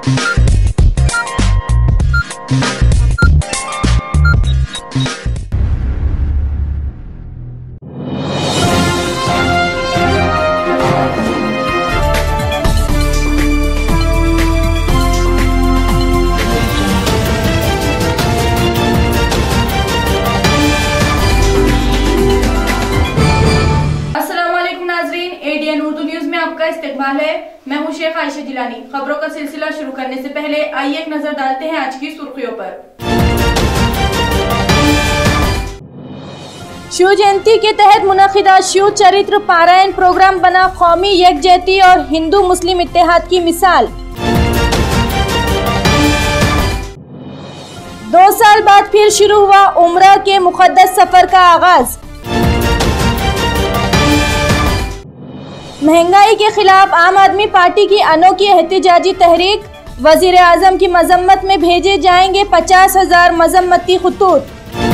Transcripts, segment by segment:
इस्तेमाल है। मैं हूं शेख आयशा जिलानी। खबरों का सिलसिला शुरू करने से पहले आइए एक नजर डालते हैं आज की सुर्खियों पर। शिव जयंती के तहत मुनक़िदा शिव चरित्र पारायण प्रोग्राम बना कौमी यकजहती और हिंदू मुस्लिम इत्तेहाद की मिसाल। 2 साल बाद फिर शुरू हुआ उम्रा के मुक़द्दस सफर का आगाज। महंगाई के खिलाफ आम आदमी पार्टी की अनोखी एहतिजाजी तहरीक। वजीर आजम की मजम्मत में भेजे जाएंगे 50,000 मजम्मती खुतूत।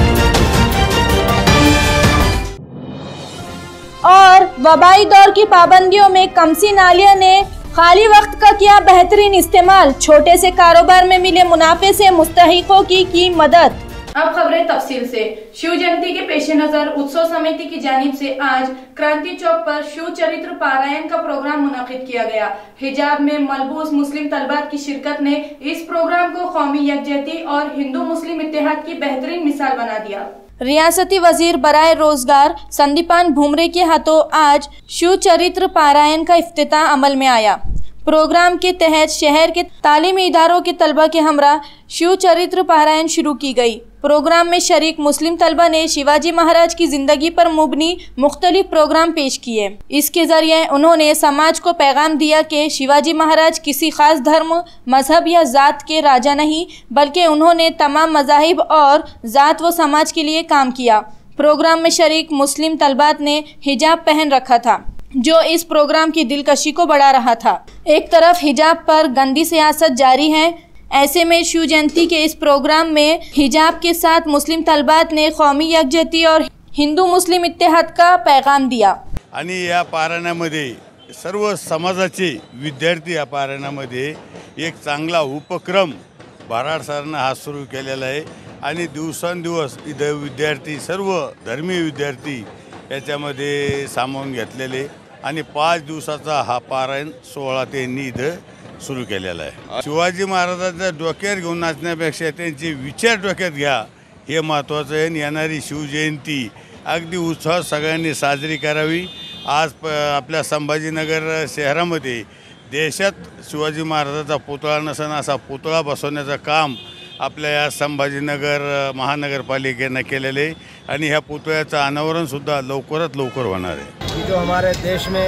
और वबाई दौर की पाबंदियों में कमसी नालिया ने खाली वक्त का किया बेहतरीन इस्तेमाल। छोटे से कारोबार में मिले मुनाफे से मुस्तहिकों की मदद। अब खबरें तफसील से। शिव जयंती के पेश नजर उत्सव समिति की जानिब से आज क्रांति चौक पर शिव चरित्र पारायण का प्रोग्राम मुनक़िद किया गया। हिजाब में मलबूस मुस्लिम तलबात की शिरकत ने इस प्रोग्राम को कौमी यकजहती और हिंदू मुस्लिम इत्तेहाद की बेहतरीन मिसाल बना दिया। रियासती वजीर बराए रोजगार संदीपान भुमरे के हाथों आज शिव चरित्र पारायण का इफ्तिताह अमल में आया। प्रोग्राम के तहत शहर के तालीमी इदारों के तलबा के हमरा शिव चरित्र पारायण शुरू की गई। प्रोग्राम में शरीक मुस्लिम तलबा ने शिवाजी महाराज की जिंदगी पर मुबनी मुख्तलिफ प्रोग्राम पेश किए। इसके जरिए उन्होंने समाज को पैगाम दिया कि शिवाजी महाराज किसी खास धर्म, मजहब या ज़ात के राजा नहीं, बल्कि उन्होंने तमाम मज़ाहिब और ज़ात व समाज के लिए काम किया। प्रोग्राम में शरीक मुस्लिम तलबात ने हिजाब पहन रखा था, जो इस प्रोग्राम की दिलकशी को बढ़ा रहा था। एक तरफ हिजाब पर गंदी सियासत जारी है, ऐसे में शिव जयंती के इस प्रोग्राम में हिजाब के साथ मुस्लिम तलबात ने कौमी यकजहती और हिंदू मुस्लिम इत्तेहाद का पैगाम दिया। आणि या पारायणामध्ये सर्व समाजाचे विद्यार्थी या पारायणामध्ये एक चांगला उपक्रम भराड सरांना हा सुरू केलेला आहे आणि दिवसांदिवस इथं विद्यार्थी सर्व धर्मीय विद्यार्थी याच्यामध्ये सामावून घेतलेले आणि 5 दिवसाचा हा पारायण सोहळा त्यांनी इथं सुरू केलेला आहे। शिवाजी महाराजांच्या डोक्यावर घेऊन नाचण्यापेक्षा त्यांचे विचार डोक्यात घ्या हे महत्त्वाचं आहे। येणारी शिवजयंती अगदी उत्साहात सगळ्यांनी साजरी करावी। आज आपल्या संभाजीनगर शहरामध्ये देशात शिवाजी महाराजांचा पुतळा नसन असा पुतळा बसवण्याचं काम आपल्या या संभाजीनगर महानगरपालिकेने केलेले आणि ह्या पुतळ्याचं अनावरण सुद्धा लवकरात लवकर होणार आहे। जो हमारे देश में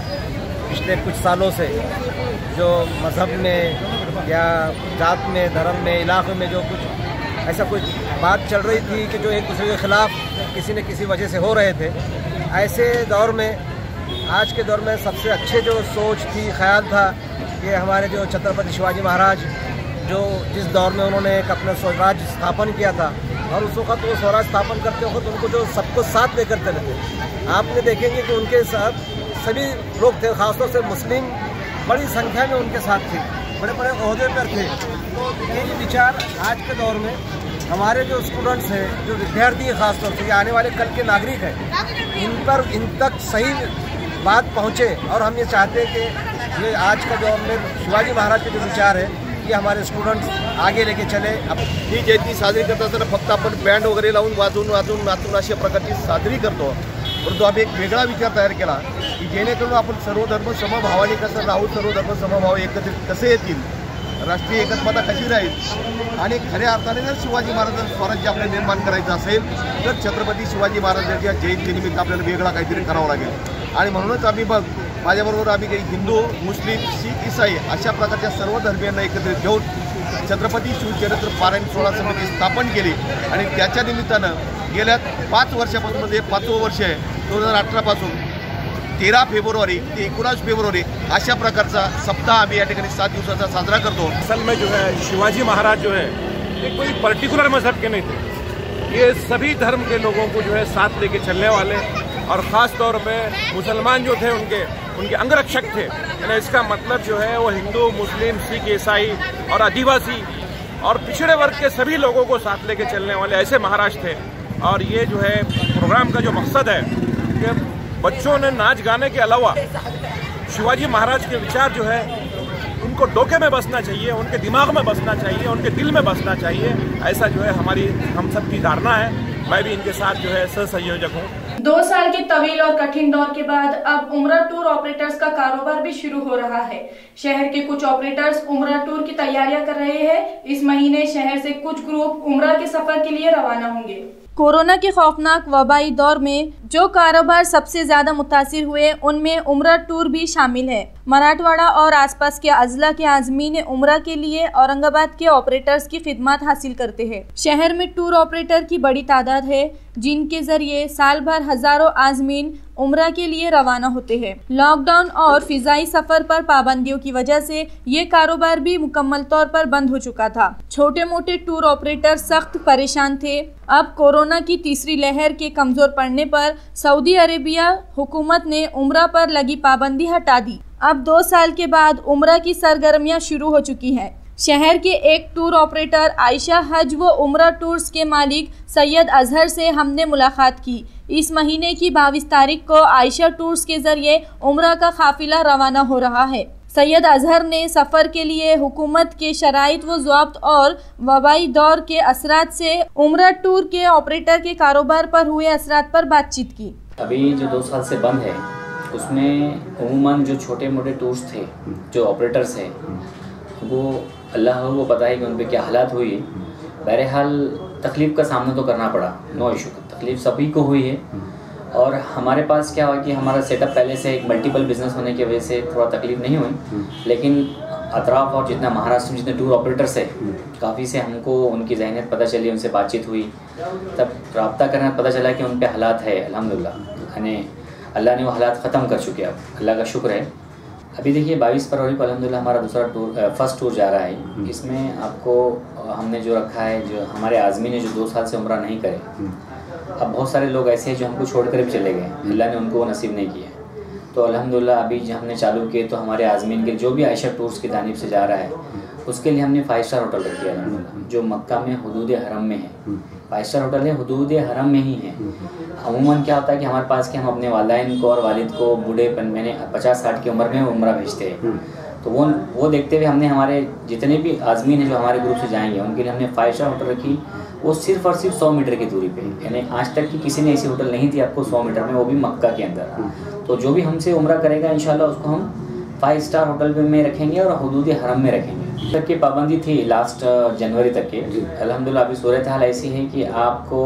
पिछले कुछ सालों से जो मज़हब में या जात में, धर्म में, इलाक़े में जो कुछ ऐसा कुछ बात चल रही थी कि जो एक दूसरे के ख़िलाफ़ किसी न किसी वजह से हो रहे थे, ऐसे दौर में आज के दौर में सबसे अच्छे जो सोच थी, ख्याल था कि हमारे जो छत्रपति शिवाजी महाराज जो जिस दौर में उन्होंने एक अपना स्वराज स्थापन किया था और उस वक्त वो स्वराज स्थापन करते वक्त उनको जो सबको साथ लेकर चले थे, आपने देखेंगे कि उनके साथ सभी लोग थे, ख़ासतौर से मुस्लिम बड़ी संख्या में उनके साथ थे, बड़े बड़े ओहदे पर थे। तो ये विचार आज के दौर में हमारे जो स्टूडेंट्स हैं, जो विद्यार्थी हैं, ख़ासतौर से आने वाले कल के नागरिक हैं, इन तक सही बात पहुँचे। और हम ये चाहते हैं कि ये आज का जो हमने शिवाजी महाराज के जो विचार है ये हमारे स्टूडेंट्स आगे लेके चले। ही जयंती साजरी करत असताना फक्त आपण बँड वगैरे लावून वाजवून नाचून अशा प्रकारची साजरी करतो, परंतु आम्ही एक वेगळा विचार तयार केला की जेणेकरून आपण सर्व धर्म समभावाने कसं राहू, सर्व धर्म समभाव एकत्रित कसे येतील, राष्ट्रीय एकत्मता कशी राहील आणि खऱ्या अर्थाने जर शिवाजी महाराजांचं स्वराज्य आपल्याला निर्माण करायचं असेल तर छत्रपती शिवाजी महाराजांच्या जयंतीनिमित्त आपल्याला वेगळा काहीतरी करावं लागेल। आणि म्हणूनच आम्ही माझ्याबरोबर आम्ही काही हिंदू, मुस्लिम, शीख, ईसाई अशा प्रकारच्या सर्व धर्मियांना एकत्रित घेऊन छत्रपती शिवचरित्र पारायण सोहळा समिती स्थापन केली आणि त्याच्या निमित्तानं गेल्या 5 वर्षापासून हे 5वं वर्ष आहे, 2018 पासून 13 फेब्रुवारी ते 19 फेब्रुवारी अशा प्रकारचा सप्ताह आम्ही या ठिकाणी 7 दिवसाचा साजरा करतो। असल में जो है शिवाजी महाराज जो है ये कोई पर्टिकुलर मजहब के नहीं थे, ये सभी धर्म के लोगों को जो है साथ लेके चलने वाले और ख़ास तौर पे मुसलमान जो थे उनके अंगरक्षक थे। यानी इसका मतलब जो है वो हिंदू, मुस्लिम, सिख, ईसाई और आदिवासी और पिछड़े वर्ग के सभी लोगों को साथ लेके चलने वाले ऐसे महाराज थे। और ये जो है प्रोग्राम का जो मकसद है कि बच्चों ने नाच गाने के अलावा शिवाजी महाराज के विचार जो है उनको डोके में बसना चाहिए, उनके दिमाग में बसना चाहिए, उनके दिल में बसना चाहिए। ऐसा जो है हम सब की धारणा है। मैं भी इनके साथ जो है सहसंयोजक हूँ। 2 साल के तवील और कठिन दौर के बाद अब उम्रा टूर ऑपरेटर्स का कारोबार भी शुरू हो रहा है। शहर के कुछ ऑपरेटर्स उम्रा टूर की तैयारियां कर रहे हैं। इस महीने शहर से कुछ ग्रुप उम्रा के सफर के लिए रवाना होंगे। कोरोना के खौफनाक वबाई दौर में जो कारोबार सबसे ज्यादा मुतासिर हुए उनमें उम्रा टूर भी शामिल है। मराठवाड़ा और आसपास के अजला के आज़मीन उम्रा के लिए औरंगाबाद के ऑपरेटर्स की खिदमत हासिल करते हैं। शहर में टूर ऑपरेटर की बड़ी तादाद है जिनके जरिए साल भर हजारों आज़मीन उम्रा के लिए रवाना होते हैं। लॉकडाउन और फिजाई सफर पर पाबंदियों की वजह से ये कारोबार भी मुकम्मल तौर पर बंद हो चुका था। छोटे मोटे टूर ऑपरेटर सख्त परेशान थे। अब कोरोना की तीसरी लहर के कमजोर पड़ने पर सऊदी अरेबिया हुकूमत ने उम्रा पर लगी पाबंदी हटा दी। अब 2 साल के बाद उम्रा की सरगर्मियां शुरू हो चुकी हैं। शहर के एक टूर ऑपरेटर आयशा हज व उम्रा टूर्स के मालिक सैयद अजहर से हमने मुलाकात की। इस महीने की 22 तारीख को आयशा टूर्स के जरिए उम्रा का काफिला रवाना हो रहा है। सैयद अजहर ने सफ़र के लिए हुकूमत के शराइत व ज़वाब्त और वबाई दौर के असरात से उम्रा टूर के ऑपरेटर के कारोबार पर हुए असरात पर बातचीत की। अभी जो 2 साल से बंद है उसमें उमूमन जो छोटे मोटे टूर्स थे, जो ऑपरेटर्स हैं, वो अल्लाह को पता है कि उन पर क्या हालात हुई। बहरहाल तकलीफ़ का सामना तो करना पड़ा, नो इशू। तकलीफ़ सभी को हुई है। और हमारे पास क्या हुआ कि हमारा सेटअप पहले से एक मल्टीपल बिजनेस होने की वजह से थोड़ा तकलीफ़ नहीं हुई, लेकिन अतराफ़ और जितना महाराष्ट्र में जितने टूर ऑपरेटर्स है काफ़ी से हमको उनकी ज़हनियत पता चली, उनसे बातचीत हुई, तब रब्ता करना पता चला कि उन पे हालात है। अल्हम्दुलिल्लाह यानी अल्लाह ने वो हालात ख़त्म कर चुके। अब अल्लाह का शुक्र है। अभी देखिए 22 फरवरी को अल्हम्दुलिल्लाह हमारा दूसरा फर्स्ट टूर जा रहा है। इसमें आपको हमने जो रखा है, जो हमारे आज़मी ने जो 2 साल से उम्रा नहीं करे, अब बहुत सारे लोग ऐसे हैं जो हमको छोड़कर भी चले गए, अल्लाह ने उनको नसीब नहीं किया। तो अल्हम्दुलिल्लाह अभी जो हमने चालू किए तो हमारे आज़मीन के जो भी आयशा टूर्स की जानिब से जा रहा है उसके लिए हमने 5 स्टार होटल रखी है अल्हम्दुलिल्लाह, जो मक्का में हुदूद हरम में है। 5 स्टार होटल है, हुदूद हरम में ही है। अमूमन क्या होता है कि हमारे पास कि हम अपने वालिदैन को और वालिद को बूढ़ेपन में 50-60 की उम्र में उम्रा भेजते हैं, तो वो देखते हुए हमने हमारे जितने भी आज़मीन हैं जो हमारे ग्रुप से जाएंगे उनके लिए हमने 5 स्टार होटल रखी। वो सिर्फ़ और सिर्फ 100 मीटर की दूरी पे, यानी आज तक की किसी ने ऐसी होटल नहीं थी आपको 100 मीटर में, वो भी मक्का के अंदर। तो जो भी हमसे उम्रा करेगा इंशाल्लाह उसको हम 5 स्टार होटल में रखेंगे और हुदूद हरम में रखेंगे। तक की पाबंदी थी लास्ट जनवरी तक के। अल्हम्दुलिल्लाह अभी सूरत हाल ऐसी है कि आपको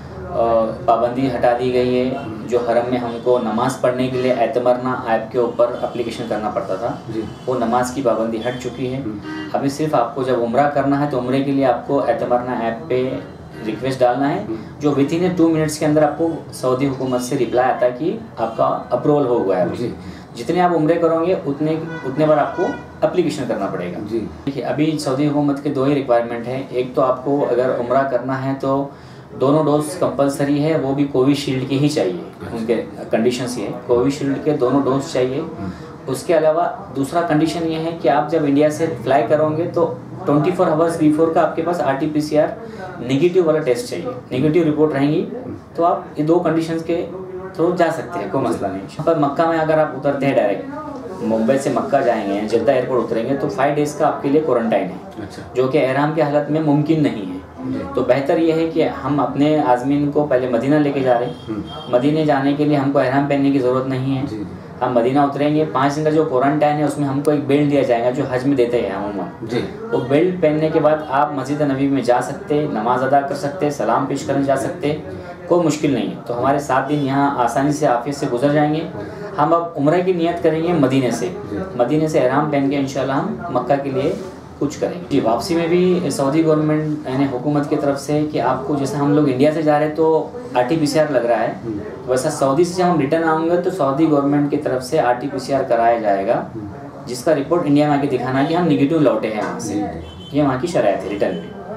पाबंदी हटा दी गई है। जो हरम में हमको नमाज़ पढ़ने के लिए एतमरना ऐप के ऊपर एप्लीकेशन करना पड़ता था, वो नमाज की पाबंदी हट चुकी है। अभी सिर्फ आपको जब उम्रा करना है तो उम्रे के लिए आपको एतमरना ऐप पे रिक्वेस्ट डालना है, जो विद इन 2 मिनट्स के अंदर आपको सऊदी हुकूमत से रिप्लाई आता है कि आपका अप्रूवल हो गया है। जितने आप उम्रे करोगे उतने बार आपको एप्लीकेशन करना पड़ेगा। देखिए अभी सऊदी हुकूमत के 2 ही रिक्वायरमेंट हैं। एक तो आपको अगर उम्रा करना है तो दोनों डोज कंपलसरी है, वो भी कोविशील्ड के ही चाहिए। उनके कंडीशंस ये है, कोविशील्ड के दोनों डोज चाहिए। उसके अलावा दूसरा कंडीशन ये है कि आप जब इंडिया से फ्लाई करोगे तो 24 आवर्स बिफोर का आपके पास RT-PCR नेगेटिव वाला टेस्ट चाहिए। नेगेटिव रिपोर्ट रहेंगी तो आप ये 2 कंडीशंस के थ्रू जा सकते हैं, कोई मसला नहीं। पर मक्का में अगर आप उतरते हैं डायरेक्ट मुंबई से मक्का जाएंगे, जद्दा एयरपोर्ट उतरेंगे तो 5 डेज़ का आपके लिए क्वारंटाइन है, जो कि एहराम के हालत में मुमकिन नहीं है। तो बेहतर यह है कि हम अपने आज़मीन को पहले मदीना लेके जा रहे हैं। मदीने जाने के लिए हमको एहराम पहनने की ज़रूरत नहीं है। हम मदीना उतरेंगे, 5 दिन का जो क्वारंटाइन है उसमें हमको एक बेल्ट दिया जाएगा जो हज में देते हैं अमूमन। वो बेल्ट पहनने के बाद आप मस्जिद नबी में जा सकते, नमाज अदा कर सकते, सलाम पेश करने जा सकते, कोई मुश्किल नहीं है। तो हमारे 7 दिन यहाँ आसानी से आफियत से गुजर जाएंगे। हम अब उम्रा की नियत करेंगे मदीने से एहराम पहन के इंशाल्लाह हम मक्का के लिए कुछ करेंगे। जी वापसी में भी सऊदी गवर्नमेंट यानी हुकूमत की तरफ से कि आपको जैसे हम लोग इंडिया से जा रहे हैं तो RT-PCR लग रहा है, वैसा सऊदी से जब हम रिटर्न आएंगे तो सऊदी गवर्नमेंट की तरफ से RT-PCR कराया जाएगा, जिसका रिपोर्ट इंडिया में आके दिखाना कि हम निगेटिव लौटे हैं वहाँ से। ये वहाँ की शरायत है रिटर्न में।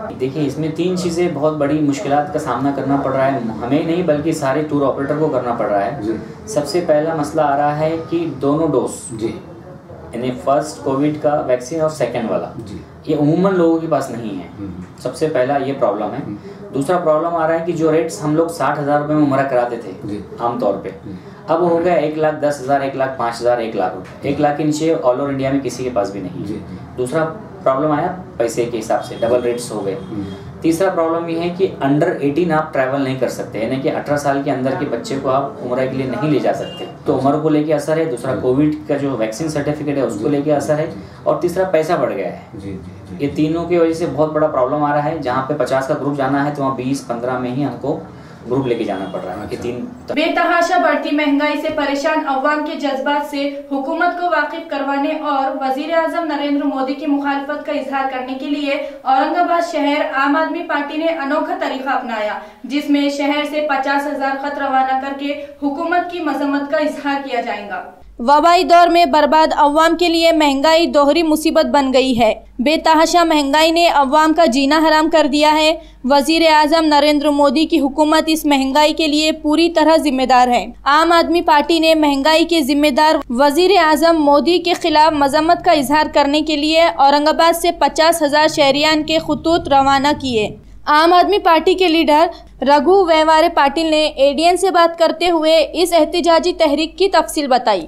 देखिए, इसमें 3 चीज़ें बहुत बड़ी मुश्किलात का सामना करना पड़ रहा है, हमें नहीं बल्कि सारे टूर ऑपरेटर को करना पड़ रहा है। सबसे पहला मसला आ रहा है कि दोनों डोज जी, यानी फर्स्ट कोविड का वैक्सीन और सेकेंड वाला जी, ये उमूमन लोगों के पास नहीं है। सबसे पहला ये प्रॉब्लम है। दूसरा प्रॉब्लम आ रहा है कि जो रेट्स हम लोग 60,000 रुपये में उम्र कराते थे आमतौर पे, अब हो गया 1,10,000, 1,05,000, 1 लाख रुपये। 1 लाख के नीचे ऑल ओवर इंडिया में किसी के पास भी नहीं। दूसरा प्रॉब्लम आया पैसे के हिसाब से, डबल रेट्स हो गए। तीसरा प्रॉब्लम ये है कि अंडर 18 आप ट्रैवल नहीं कर सकते, यानी कि 18 साल के अंदर के बच्चे को आप उम्र के लिए नहीं ले जा सकते। तो उम्र को लेके असर है, दूसरा कोविड का जो वैक्सीन सर्टिफिकेट है उसको लेके असर है, और तीसरा पैसा बढ़ गया है। ये तीनों की वजह से बहुत बड़ा प्रॉब्लम आ रहा है। जहाँ पे 50 का ग्रुप जाना है तो वहाँ 20-15 में ही हमको ग्रुप लेके जाना पड़ रहा है कि 3 बेतहाशा बढ़ती महंगाई से परेशान अवाम के जज्बात से हुकूमत को वाकिफ करवाने और वजीर आजम नरेंद्र मोदी की मुखालफत का इजहार करने के लिए औरंगाबाद शहर आम आदमी पार्टी ने अनोखा तरीका अपनाया, जिसमें शहर से 50,000 खत रवाना करके हुकूमत की मजम्मत का इजहार किया जाएगा। वबाई दौर में बर्बाद अवाम के लिए महंगाई दोहरी मुसीबत बन गई है। बेतहाशा महंगाई ने अवाम का जीना हराम कर दिया है। वजीर आजम नरेंद्र मोदी की हुकूमत इस महंगाई के लिए पूरी तरह जिम्मेदार है। आम आदमी पार्टी ने महंगाई के जिम्मेदार वजीर आजम मोदी के खिलाफ मजम्मत का इजहार करने के लिए औरंगाबाद से 50,000 शहरियान के खतूत रवाना किए। आम आदमी पार्टी के लीडर रघु व्यवहारे पाटिल ने एडीएन से बात करते हुए इस एहतिजाजी तहरीक की तफसील बताई।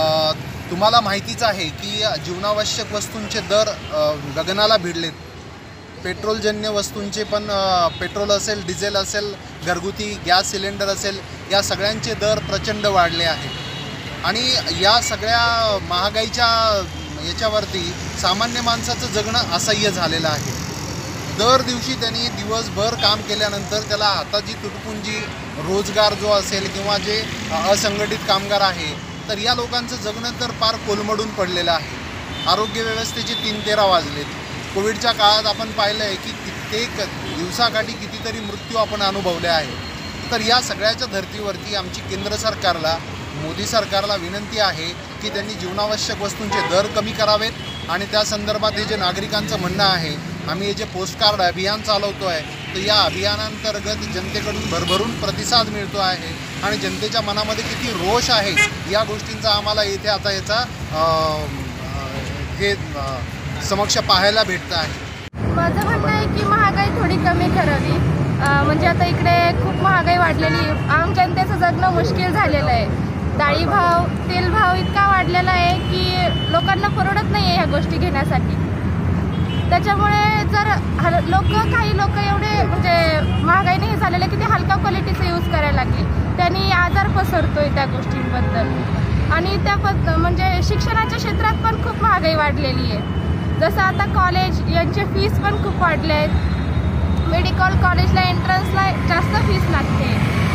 तुम्हाला माहितीच आहे की जीवनावश्यक वस्तूंचे दर गगनाला भिडलेत। पेट्रोलजन्य वस्तूंचे पण पेट्रोल असेल, डिझेल असेल, घरगुती गॅस सिलेंडर असेल, या सगळ्यांचे दर प्रचंड वाढले आहेत। आणि या सगळ्या महागाईच्या याच्यावरती सामान्य माणसाचं जगणं असह्य झालेलं आहे। दर दिवशी त्यांनी दिवसभर काम केल्यानंतर त्याला हाताची तुटपुंजी, रोजगार जो असेल किंवा जे असंघटित कामगार आहे, तर या लोकांचं जगणं तर फार कोलमडून पडलेलं आहे। आरोग्य व्यवस्थेचे 3-13 वाजलेत। कोविडच्या काळात आपण पाहिलं आहे की कित्येक दिवसाकाठी कितीतरी मृत्यू आपण अनुभवले आहे। तर या सगळ्याच्या धर्तीवरती आमची केंद्र सरकारला, मोदी सरकारला विनंती आहे की त्यांनी जीवनावश्यक वस्तूंचे दर कमी करावेत आणि त्या संदर्भात हे जे नागरिकांचं म्हणणं आहे, आम्ही हे जे पोस्टकार्ड अभियान चालवतो आहे, तर या अभियानांतर्गत जनतेकडून भरभरून प्रतिसाद मिळतो आहे आणि जनतेच्या मनामध्ये किती रोष आहे या गोष्टींचा आम्हाला इथे आता याचा हे समक्ष पाहायला भेटतं आहे। माझं म्हणणं आहे की महागाई थोडी कमी करावी। म्हणजे आता इकडे खूप महागाई वाढलेली, आम जनतेचं जगणं मुश्किल झालेलं आहे। डाळी भाव, तेल भाव इतका वाढलेला आहे की लोकांना परवडत नाही आहे ह्या गोष्टी घेण्यासाठी। त्याच्यामुळे जर काही लोक एवढे म्हणजे महागाईने हे झालेलं आहे की ते हलका क्वालिटीचं यूज करायला लागले, त्यांनी आजार पसरतोय त्या गोष्टींबद्दल। आणि म्हणजे शिक्षणाच्या क्षेत्रात पण खूप महागाई वाढलेली आहे। जसं आता कॉलेज यांचे फीस पण खूप वाढले आहेत। मेडिकल कॉलेजला एंट्रन्सला जास्त फीस लागते,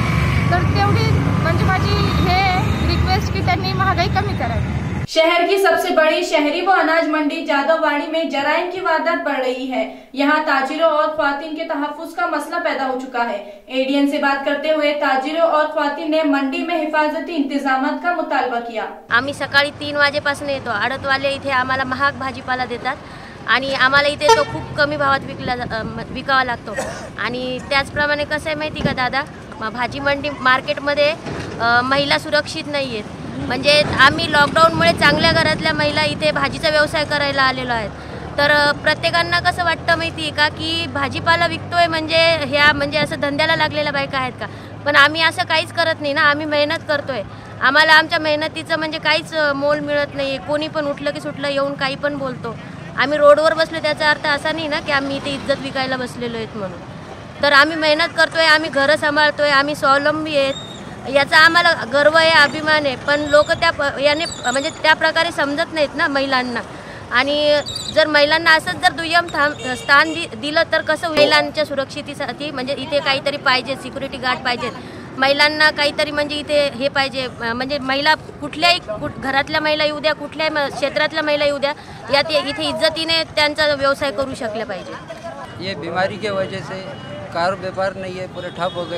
तर तेवढी म्हणजे माझी हे रिक्वेस्ट की त्यांनी महागाई कमी करावी। शहर की सबसे बड़ी शहरी व अनाज मंडी जादववाड़ी में जराइम की वारदात बढ़ रही है। यहाँ ताजिरों और ख्वातीन के तहफ्फुज का मसला पैदा हो चुका है। एडीएन से बात करते हुए ताजिरों और ख्वातीन ने मंडी में हिफाजती इंतजामात का मुतालबा किया। आम्ही सकाळी 3 वाजेपासून येतो। आडतवाले इथे आम्हाला महाग भाजीपाला देतात आणि आम्हाला इथे तो खूप कमी भावात विकावा लागतो। आणि त्याचप्रमाणे कसं आहे माहिती का दादा, भाजी मंडी मार्केटमध्ये महिला सुरक्षित नाही आहेत। म्हणजे आम्ही लॉकडाऊनमुळे चांगल्या घरातल्या महिला इथे भाजीचा व्यवसाय करायला आलेलो आहेत। तर प्रत्येकांना कसं वाटतं माहिती आहे का की भाजीपाला विकतोय म्हणजे ह्या म्हणजे असं धंद्याला लागलेल्या बायका आहेत का, पण आम्ही असं काहीच करत नाही ना। आम्ही मेहनत करतोय, आम्हाला आमच्या मेहनतीचं म्हणजे काहीच मोल मिळत नाही। कोणी पण उठलं की सुटलं येऊन काही पण बोलतो। आम्ही रोडवर बसलो त्याचा अर्थ असा नाही ना की आम्ही इथे इज्जत विकायला बसलेलो आहेत म्हणून। तर आम्ही मेहनत करतोय, आम्ही घरं सांभाळतोय, आम्ही स्वावलंबी आहेत, याचा आम्हाला गर्व आहे, अभिमान आहे। पण लोक याने म्हणजे त्या प्रकारे समजत नाहीत ना महिलांना। आणि जर महिलांना असंच जर दुय्यम स्थान दिलं तर कसं, महिलांच्या सुरक्षितेसाठी म्हणजे इथे काहीतरी पाहिजे, सिक्युरिटी गार्ड पाहिजेत, महिलांना काहीतरी म्हणजे इथे हे पाहिजे। म्हणजे महिला कुठल्याही घरातल्या महिला येऊ द्या, कुठल्याही क्षेत्रातल्या महिला येऊ द्या, यात इथे इज्जतीने त्यांचा व्यवसाय करू शकले पाहिजे। ये बीमारी के वजह से कार व्यापार नहीं है, पूरे ठप हो गए।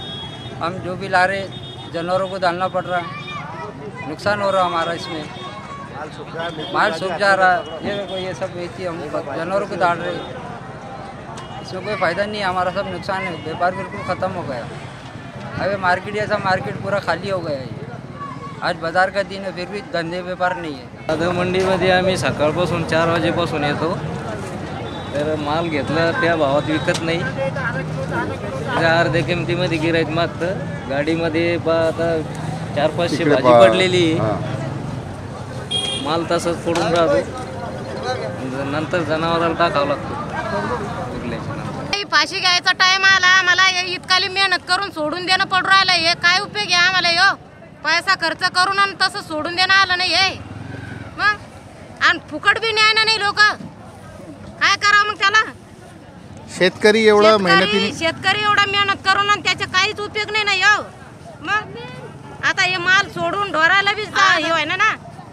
हम जो भी ला रहे जानवरों को डालना पड़ रहा, नुकसान हो रहा हमारा इसमें, माल सूख जा रहा। ये देखो ये सब बेची हम जानवरों को डाल रहे, इसमें कोई फ़ायदा नहीं है, हमारा सब नुकसान है, व्यापार बिल्कुल ख़त्म हो गया। अभी मार्केट ऐसा मार्केट पूरा खाली हो गया है। आज बाजार का दिन है फिर भी धंदे व्यापार नहीं है। दादा मंडीमध्ये आम्ही सकाळपासून 4 वाजेपासून येतो, तर माल घेतला त्या भावात विकत नाही, अर्ध्या किमतीमध्ये गिराईक मागतं। गाडीमध्ये आता 400-500 भाजी पडलेली, माल तसंच पडून राहतो, नंतर जनावराला टाकावं लागतं विकल्याच्या नंतर। फाशी घ्यायचा टाइम आला, मला इतकाली मेहनत करून सोडून देणं पडू राहिलं, हे काय उपयोग आहे आम्हाला? यो पैसा खर्च करून आणि तसं सोडून देणं आलं नाही आहे मग, आणि फुकट बी न्याय नाही लोक, काय करावं मग त्याला? शेतकरी एवढा मेहनती, शेतकरी एवढा मेहनत करून आणि त्याचा काहीच उपयोग नाही ना यो मग। आता हे माल सोडून ढोरायला बी हे व्हाय ना,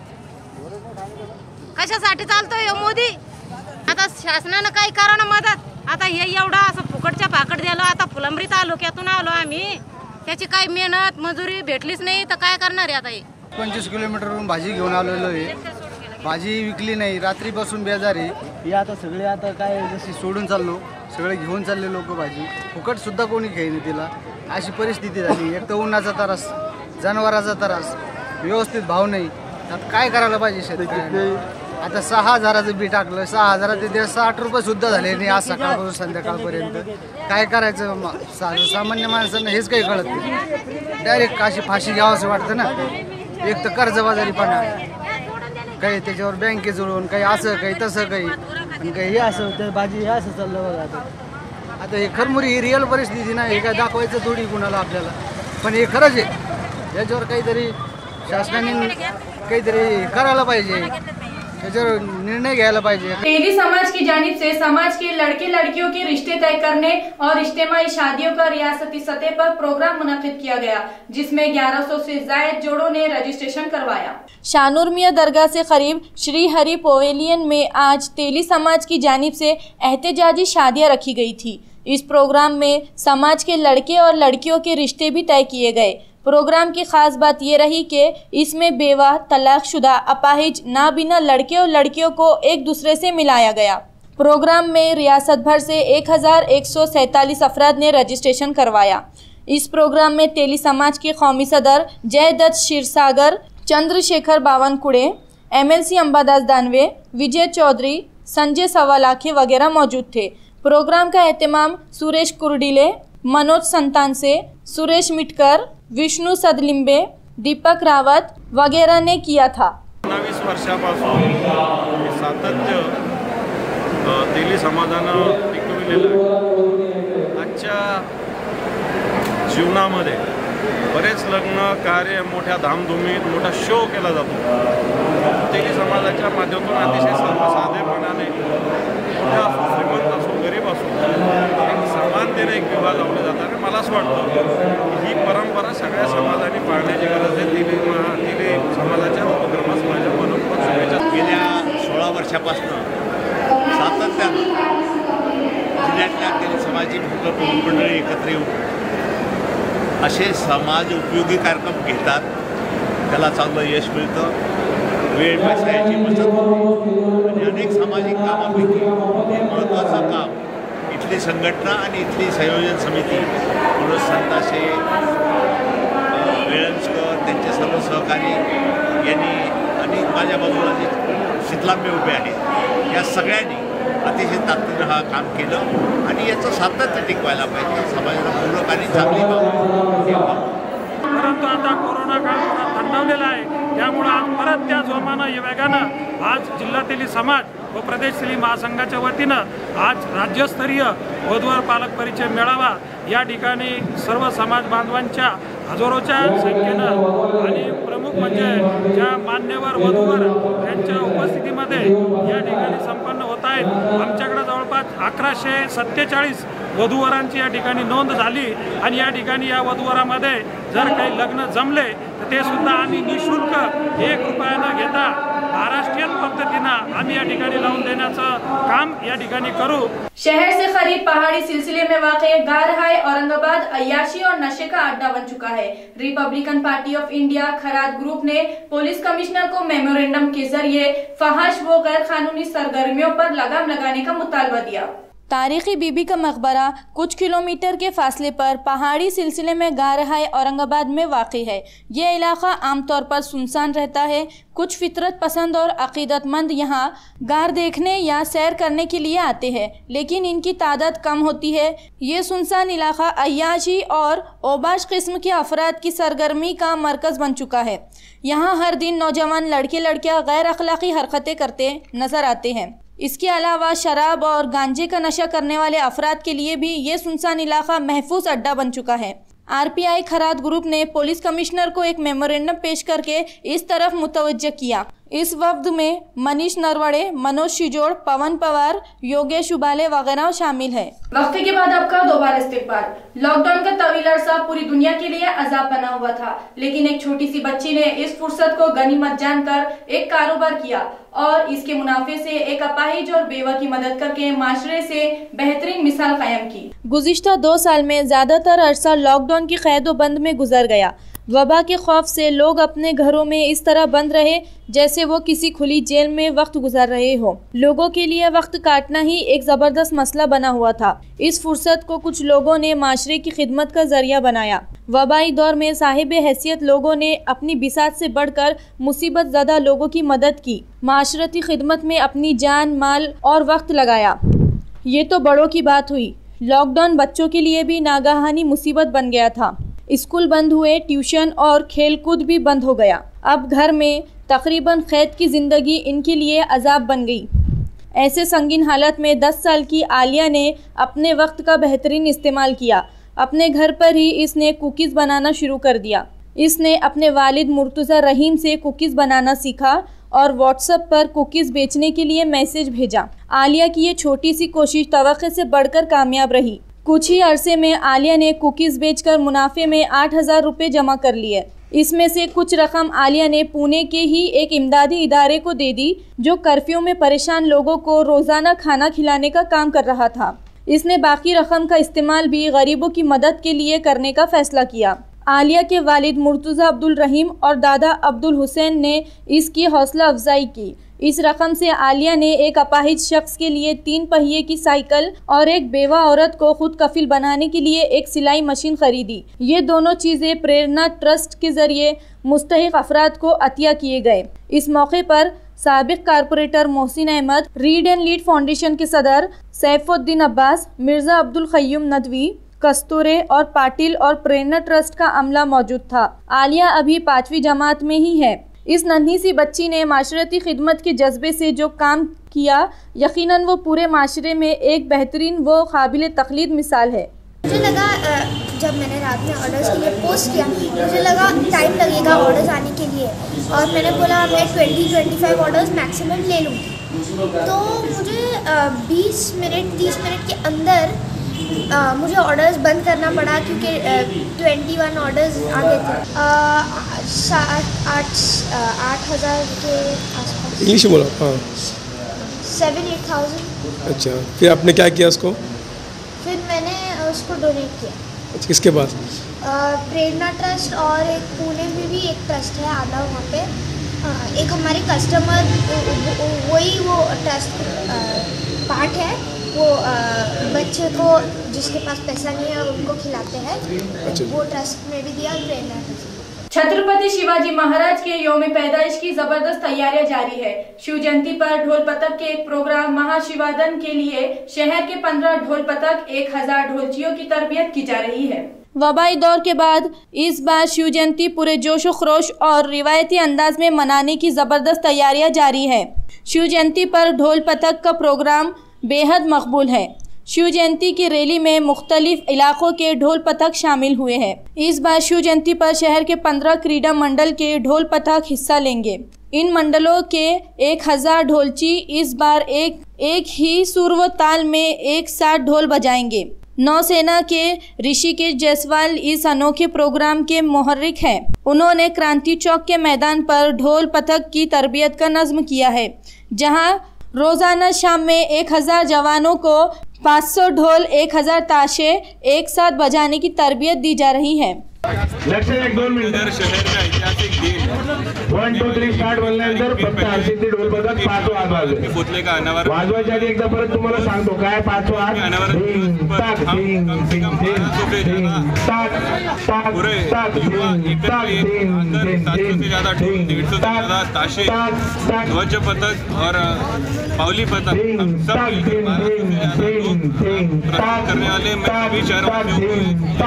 कशासाठी चालतोय मोदी? आता शासनानं काही करा ना मदत। आता हे एवढा असं फुकटच्या पाकट दिलं, आता फुलंब्री तालुक्यातून आलो आम्ही, त्याची काही मेहनत मजुरी भेटलीच नाही तर काय करणार आहे? आता हे 25 किलोमीटरवरून भाजी घेऊन आलेलो आहे, भाजी विकली नाही, रात्रीपासून बेजार आहे। हे आता सगळे आता काय जशी सोडून चाललो, सगळे घेऊन चालले लोक भाजी, फुकट सुद्धा कोणी घेईन तिला, अशी परिस्थिती झाली। एक तर उन्हाचा त्रास, जनावराचा त्रास, व्यवस्थित भाव नाही, आता काय करायला पाहिजे शेतकऱ्यांनी? आता 6,000चं बी टाकलं, 6,000 ते 60 रुपये सुद्धा झाले नाही आज सकाळपासून संध्याकाळपर्यंत। काय करायचं? सामान्य माणसांना हेच काही कळत नाही, डायरेक्ट अशी फाशी घ्यावंसं वाटतं ना। एक तर कर्जबाजारीपणा, काही त्याच्यावर बँके जुळून, काही असं काही तसं काही, आणि काही हे असं तर भाजी हे असं चाललं बघा। आता हे खरमुरी ही रिअल परिस्थिती नाही, हे काय दाखवायचं थोडी कुणाला आपल्याला, पण हे खरंच आहे। याच्यावर काहीतरी शासनाने काहीतरी करायला पाहिजे, निर्णय घ्यायला पाहिजे। तेली समाज की जानिब से समाज के लड़के लड़कियों के रिश्ते तय करने और इज्तिमाई शादियों का रियासती सतह पर प्रोग्राम मुनक्किद किया गया, जिसमें 1100 से ज्यादा जोड़ों ने रजिस्ट्रेशन करवाया। शानूर मियां दरगाह से करीब श्री हरि पवेलियन में आज तेली समाज की जानिब से एहतजाजी शादियां रखी गई थी। इस प्रोग्राम में समाज के लड़के और लड़कियों के रिश्ते भी तय किए गए। प्रोग्राम की खास बात ये रही कि इसमें बेवा, तलाकशुदा, अपाहिज, नाबीना लड़के और लड़कियों को एक दूसरे से मिलाया गया। प्रोग्राम में रियासत भर से 1147 अफराद ने रजिस्ट्रेशन करवाया। इस प्रोग्राम में तेली समाज के कौमी सदर जयदत्त क्षीरसागर, चंद्रशेखर बावनकुड़े, MLC अंबादास दानवे, विजय चौधरी, संजय सवालाखे वगैरह मौजूद थे। प्रोग्राम का एहतमाम सुरेश कुर्डिले, मनोज संतान से, सुरेश मिटकर, विष्णू सदलिंबे, दीपक रावत वगैरह ने किया था। 19 वर्षापासून सातत्य तेली समाजानं टिकविलेलं आहे। आजच्या जीवनामध्ये बरेच लग्न कार्य मोठ्या धामधुमीत मोठा शो केला जातो। तेली समाजाच्या माध्यमातून अतिशय सर्वसाधेपणाने मोठा असो, श्रीमंत असो, गरीब असो, समानतेने एक विवाह लावले जातात। आणि मला असं वाटतं ही परंपरा सगळ्या समाजाने पाळण्याची गरज आहे। तेली समाजाच्या उपक्रमास माझ्या मनोमन शुभेच्छा। गेल्या 16 वर्षापासून सातत्यानं जिल्ह्यातल्या तेली समाजाची प्रमुख मंडळी एकत्र येऊन असे समाज उपयोगी कार्यक्रम घेतात, त्याला चांगलं यश मिळतं, वेळ पैसा याची बचत होते आणि अनेक सामाजिक कामापैकी हे महत्त्वाचं काम इथली संघटना आणि इथली संयोजन समिती म्हणून संताशे वेळंजकर त्यांचे सर्व सहकारी यांनी आणि माझ्या बाजूला जे शीतलांबे उभे आहेत या सगळ्यांनी अतिशय ताकदीनं हा काम केलं आणि याचं सातत्य टिकवायला पाहिजे। समाजाला पूरक आणि चांगली कामं, परंतु आता कोरोना काळ थंडावलेला आहे, त्यामुळे आज परत त्या जोमानं वेगानं आज जिल्हा तेली समाज व प्रदेश तेली महासंघाच्या वतीनं आज राज्यस्तरीय वधूवर पालक परिचय मेळावा या ठिकाणी सर्व समाज बांधवांच्या हजारोच्या संख्येनं आणि प्रमुख म्हणजे ज्या मान्यवर वधूवर यांच्या उपस्थितीमध्ये या ठिकाणी संपन्न होत आहेत। आमच्याकडे जवळपास 1147 वधूवरांची या ठिकाणी नोंद झाली आणि या ठिकाणी या वधूवरामध्ये जर काही लग्न जमले तर ते सुद्धा आम्ही निःशुल्क 1 रुपया न घेता महाराष्ट्रीयन पद्धतीनं आम्ही या ठिकाणी लावून देण्याचं काम या ठिकाणी करू। शहर से करीब पहाड़ी सिलसिले में वाक़ गारहाय औरंगाबाद अय्याशी और नशे का अड्डा बन चुका है। रिपब्लिकन पार्टी ऑफ इंडिया खराद ग्रुप ने पुलिस कमिश्नर को मेमोरेंडम के जरिए फहाश व गैर कानूनी सरगर्मियों पर लगाम लगाने का मुतालबा दिया। तारीखी बीबी का मकबरा कुछ किलोमीटर के फासले पर पहाड़ी सिलसिले में गारहाय औरंगाबाद में वाक़ है। ये इलाका आमतौर पर सुनसान रहता है। कुछ फितरत पसंद और अकीदतमंद यहाँ गार देखने या सैर करने के लिए आते हैं, लेकिन इनकी तादाद कम होती है। ये सुनसान इलाका अय्याशी और ओबाश किस्म के अफराद की सरगर्मी का मरकज़ बन चुका है। यहाँ हर दिन नौजवान लड़के लड़कियाँ गैर अखलाकी हरकतें करते नज़र आते हैं। इसके अलावा शराब और गांजे का नशा करने वाले अफराद के लिए भी ये सुनसान इलाका महफूज अड्डा बन चुका है। आरपीआई खराद ग्रुप ने पुलिस कमिश्नर को एक मेमोरेंडम पेश करके इस तरफ मुतवज्जह किया। इस वफ्द में मनीष नरवड़े, मनोज शिजोड़, पवन पवार, योगेश उबाले वगैरह शामिल है। वक्फे के बाद आपका दोबारा इस्तिकबाल। लॉकडाउन का तवील अरसा पूरी दुनिया के लिए अजाब बना हुआ था, लेकिन एक छोटी सी बच्ची ने इस फुर्सत को गनीमत जानकर एक कारोबार किया और इसके मुनाफे से एक अपाहिज और बेवा की मदद करके माशरे से बेहतरीन मिसाल कायम की। गुज़िश्ता 2 साल में ज्यादातर अरसा लॉकडाउन की कैद व बंद में गुजर गया। वबा के खौफ से लोग अपने घरों में इस तरह बंद रहे जैसे वो किसी खुली जेल में वक्त गुजार रहे हो। लोगों के लिए वक्त काटना ही एक ज़बरदस्त मसला बना हुआ था। इस फुर्सत को कुछ लोगों ने माशरे की खिदमत का जरिया बनाया। वबाई दौर में साहिब हैसियत लोगों ने अपनी बिसात से बढ़कर मुसीबत ज़दा लोगों की मदद की, माशरती खिदमत में अपनी जान, माल और वक्त लगाया। ये तो बड़ों की बात हुई। लॉकडाउन बच्चों के लिए भी नागाहानी मुसीबत बन गया था। स्कूल बंद हुए, ट्यूशन और खेलकूद भी बंद हो गया। अब घर में तकरीबन कैद की ज़िंदगी इनके लिए अजाब बन गई। ऐसे संगीन हालत में 10 साल की आलिया ने अपने वक्त का बेहतरीन इस्तेमाल किया। अपने घर पर ही इसने कुकीज़ बनाना शुरू कर दिया। इसने अपने वालिद मुर्तज़ा रहीम से कुकीज़ बनाना सीखा और व्हाट्सएप पर कुकीज़ बेचने के लिए मैसेज भेजा। आलिया की ये छोटी सी कोशिश तवक्के से बढ़कर कामयाब रही। कुछ ही अरसे में आलिया ने कुकीज़ बेचकर मुनाफे में 8,000 रुपये जमा कर लिए। इसमें से कुछ रकम आलिया ने पुणे के ही एक इमदादी इदारे को दे दी, जो कर्फ्यू में परेशान लोगों को रोज़ाना खाना खिलाने का काम कर रहा था। इसने बाकी रकम का इस्तेमाल भी गरीबों की मदद के लिए करने का फ़ैसला किया। आलिया के वालिद मुर्तज़ा अब्दुल रहीम और दादा अब्दुल हुसैन ने इसकी हौसला अफजाई की। इस रकम से आलिया ने एक अपाहिज शख्स के लिए 3 पहिए की साइकिल और एक बेवा औरत को खुद कफिल बनाने के लिए एक सिलाई मशीन खरीदी। ये दोनों चीज़ें प्रेरणा ट्रस्ट के जरिए मुस्तहिक अफराद को अतिया किए गए। इस मौके पर साबिक corporator Mohsin Ahmed, Read and Lead Foundation के सदर सैफुद्दीन अब्बास, मिर्ज़ा अब्दुल क़य्यूम नदवी, कस्तूरे और पाटिल और प्रेरणा ट्रस्ट का अमला मौजूद था। आलिया अभी 5वीं जमात में ही है। इस नन्ही सी बच्ची ने माशरती खिदमत के जज्बे से जो काम किया, यकीनन वो पूरे माशरे में एक बेहतरीन व काबिल तक़लीद मिसाल है। मुझे लगा जब मैंने रात में ऑर्डर्स के लिए पोस्ट किया, मुझे लगा टाइम लगेगा ऑर्डर्स आने के लिए, और मैंने बोला मैं 20-25 ऑर्डर्स मैक्सिमम ले लूँगी। तो मुझे 20 मिनट 30 मिनट के अंदर मुझे ऑर्डर्स बंद करना पड़ा, क्योंकि 21 ऑर्डर्स आ गए थे। 8,000 के आसपास। इंग्लिश बोलो। हाँ। 7-8,000। अच्छा, फिर आपने क्या किया उसको? फिर मैंने उसको डोनेट किया। अच्छा, किसके पास? प्रेरणा ट्रस्ट, और एक पुणे में भी एक ट्रस्ट है आधा, वहाँ पे एक हमारे कस्टमर, वही वो ट्रस्ट पार्ट है, वो बच्चे को जिसके पास पैसा नहीं है उनको खिलाते हैं। अच्छा। वो ट्रस्ट में भी दिया, प्रेरणा ट्रस्ट। छत्रपति शिवाजी महाराज के यौम पैदाइश की जबरदस्त तैयारियां जारी है। शिव जयंती पर ढोल पतक के एक प्रोग्राम महाशिवादन के लिए शहर के 15 ढोल पतक 1000 ढोलचियों की तरबियत की जा रही है। वबाई दौर के बाद इस बार शिव जयंती पूरे जोश व खरोश और रिवायती अंदाज में मनाने की जबरदस्त तैयारियां जारी है। शिव जयंती पर ढोल पतक का प्रोग्राम बेहद मकबूल है। शिव जयंती की रैली में मुख्तलिफ इलाकों के ढोल पतक शामिल हुए हैं। इस बार शिव जयंती पर शहर के 15 क्रीड़ा मंडल के ढोल पतक हिस्सा लेंगे। इन मंडलों के 1000 ढोलची इस बार एक ही सुर व ताल में एक साथ ढोल बजाएंगे। नौसेना के ऋषिकेश जायसवाल इस अनोखे प्रोग्राम के मुहर्रिक हैं। उन्होंने क्रांति चौक के मैदान पर ढोल पतक की तरबियत का नज़्म किया है, जहां रोज़ाना शाम में 1000 जवानों को 500 ढोल 1000 ताशे एक साथ बजाने की तरबियत दी जा रही है। लक्ष 1-2 मिनिट. शहर में ऐतिहासिक दिन 1 2 3 स्टार्ट म्हणल्यानंतर फक्त आरतीचे ढोल बजात 5 वाज वाजले. पुतले का अनावरण वाजवायच्या आधी एकदा परत तुम्हाला सांगतो काय 5 वाज ढिंग टाक ढिंग ढिंग ढिंग टाक टाक टाक ढिंग टाक ढिंग ढिंग ढिंग 150 से ज्यादा ताशे, ध्वज पथक और पावली पथक सब करने वाले मैं सभी शहरवासियों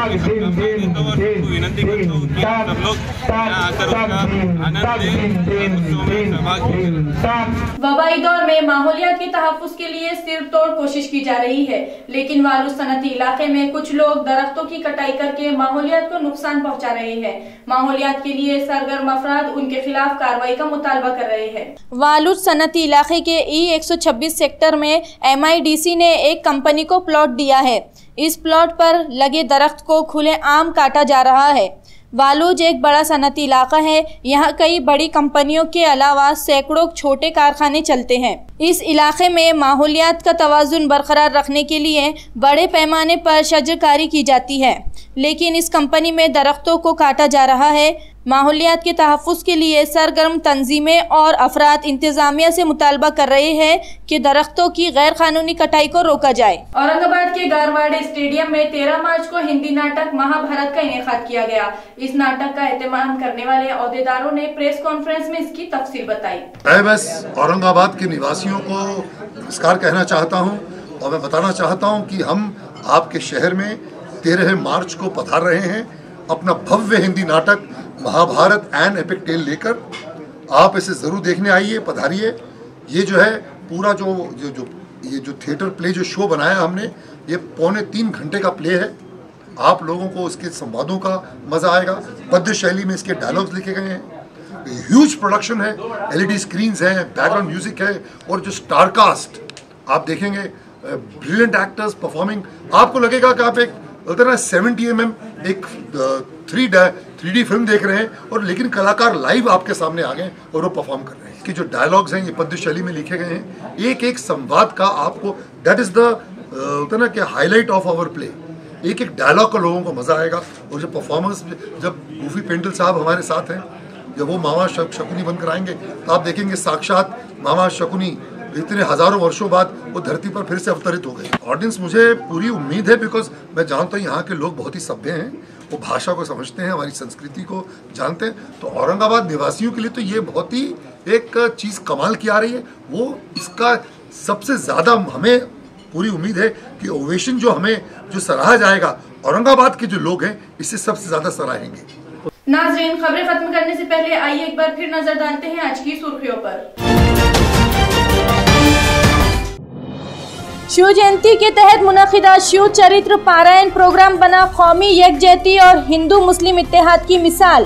को विनती करता हूँ कि सब लोग यहाँ आकर उसका आनंद लें, उत्सव में सहभागी हों। वबाई दौर में माहौलियात के तहफ्फुज़ के लिए सिर तोड़ कोशिश की जा रही है, लेकिन वालूद सनती इलाके में कुछ लोग दरख्तों की कटाई करके माहौलियात को नुकसान पहुंचा रहे हैं। माहौलियात के लिए सरगर्म अफराद उनके खिलाफ कार्रवाई का मुतालबा कर रहे हैं। वालूद सनती इलाके के E126 सेक्टर में MIDC ने एक कंपनी को प्लॉट दिया है। इस प्लॉट पर लगे दरख्त को खुलेआम काटा जा रहा है। वालूद एक बड़ा सनती इलाका है। यहाँ कई बड़ी कंपनियों के अलावा सैकड़ों छोटे कारखाने चलते हैं। इस इलाके में माहौलियात का तवाज़ुन बरकरार रखने के लिए बड़े पैमाने पर शजरकारी की जाती है, लेकिन इस कंपनी में दरख्तों को काटा जा रहा है। माहौलियात के तहफ्फुज़ के लिए सरगर्म तंजीमें और अफराद इंतज़ामिया से मुतालबा कर रहे हैं कि दरख्तों की गैर कानूनी कटाई को रोका जाए। औरंगाबाद के गारवाड़े स्टेडियम में 13 मार्च को हिंदी नाटक महाभारत का इनेकाद किया गया। इस नाटक का एहतमाम करने वाले अहदेदारों ने प्रेस कॉन्फ्रेंस में इसकी तफसील बताई। मैं बस औरंगाबाद के निवासियों को नमस्कार कहना चाहता हूँ और मैं बताना चाहता हूँ कि हम आपके शहर में 13 मार्च को पधार रहे हैं अपना भव्य हिंदी नाटक महाभारत एन एपिक टेल लेकर। आप इसे ज़रूर देखने आइए, पधारिए। ये जो है पूरा जो थिएटर प्ले जो शो बनाया हमने, ये 2.25 घंटे का प्ले है। आप लोगों को इसके संवादों का मज़ा आएगा। पद्य शैली में इसके डायलॉग्स लिखे गए हैं। ह्यूज प्रोडक्शन है, LED स्क्रीन्स हैं, बैकग्राउंड म्यूजिक है और जो स्टार कास्ट आप देखेंगे, ब्रिलियंट एक्टर्स परफॉर्मिंग। आपको लगेगा कि आप एक 70 mm एक 3D फिल्म देख रहे हैं, और लेकिन कलाकार लाइव आपके सामने आ गए और वो परफॉर्म कर रहे हैं। कि जो डायलॉग्स हैं ये पद्य शैली में लिखे गए हैं। एक एक संवाद का आपको, दैट इज द कि हाईलाइट ऑफ आवर प्ले। एक एक डायलॉग का लोगों को मजा आएगा। और जो परफॉर्मेंस, जब गूफी पेंटल साहब हमारे साथ हैं, जब वो मामा शकुनी बनकर आएंगे तो आप देखेंगे साक्षात मामा शकुनी इतने हजारों वर्षों बाद वो धरती पर फिर से अवतरित हो गए। ऑडियंस, मुझे पूरी उम्मीद है, बिकॉज मैं जानता हूँ यहाँ के लोग बहुत ही सभ्य हैं, वो भाषा को समझते हैं, हमारी संस्कृति को जानते हैं। तो औरंगाबाद निवासियों के लिए तो ये बहुत ही एक चीज़ कमाल की आ रही है। वो इसका सबसे ज़्यादा हमें पूरी उम्मीद है कि ओवेशन जो हमें जो सराहा जाएगा, औरंगाबाद के जो लोग हैं इससे सबसे ज़्यादा सराहेंगे। नाज़रीन, खबरें खत्म करने से पहले आइए एक बार फिर नजर डालते हैं आज की सुर्खियों पर। शिव जयंती के तहत मुनक़िदा शिव चरित्र पारायण प्रोग्राम बना कौमी यकजहती और हिंदू मुस्लिम इत्तेहाद की मिसाल।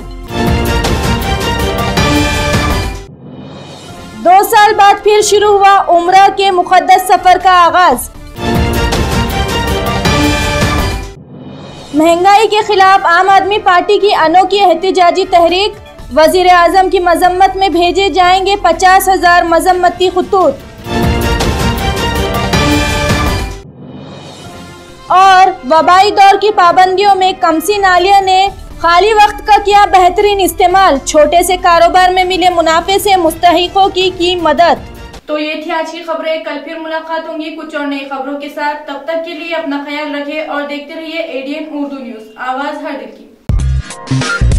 2 साल बाद फिर शुरू हुआ उम्रा के मुक़द्दस सफर का आगाज। महंगाई के खिलाफ आम आदमी पार्टी की अनोखी एहतिजाजी तहरीक। वज़ीर आज़म की मजम्मत में भेजे जाएंगे 50,000 मजम्मती खतूत। और वबाई दौर की पाबंदियों में कमसी नालिया ने खाली वक्त का किया बेहतरीन इस्तेमाल। छोटे से कारोबार में मिले मुनाफे से मुस्तहिकों की मदद। तो ये थी आज की खबरें। कल फिर मुलाकात होंगी कुछ और नई खबरों के साथ। तब तक के लिए अपना ख्याल रखें और देखते रहिए ADN उर्दू न्यूज़, आवाज़ हर दिल की।